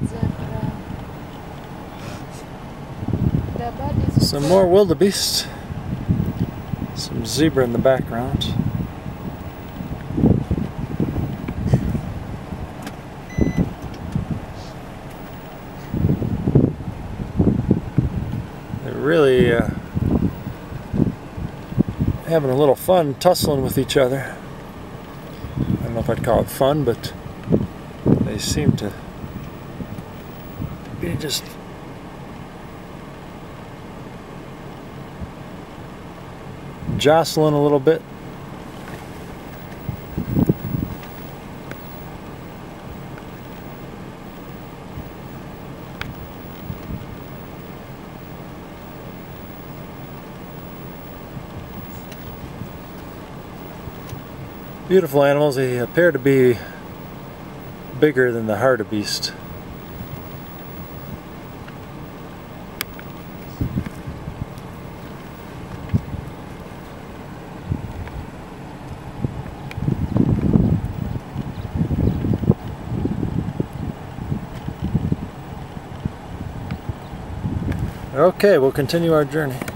Some more wildebeest. Some zebra in the background. They're really having a little fun tussling with each other. I don't know if I'd call it fun, but they seem to be just jostling a little bit. Beautiful animals. They appear to be bigger than the hartebeest. Okay, we'll continue our journey.